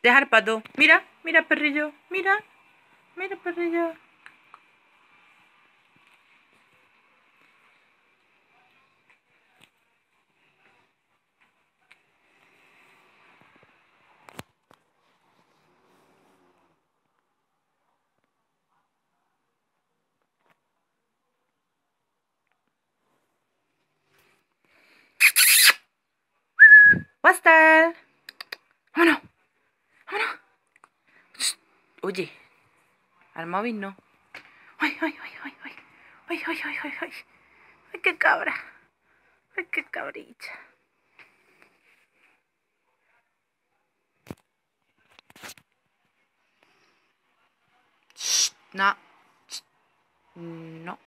Dejar pato. Mira, mira, perrillo. Mira, mira, perrillo. ¡Basta! ¡Vámonos! ¡Vámonos! Shh. Oye, al móvil no. ¡Ay, ay, ay, ay, ay! ¡Ay, ay, ay, ay, ay! ¡Ay, qué cabra! ¡Ay, qué cabrita! Shh, no. Shh, no.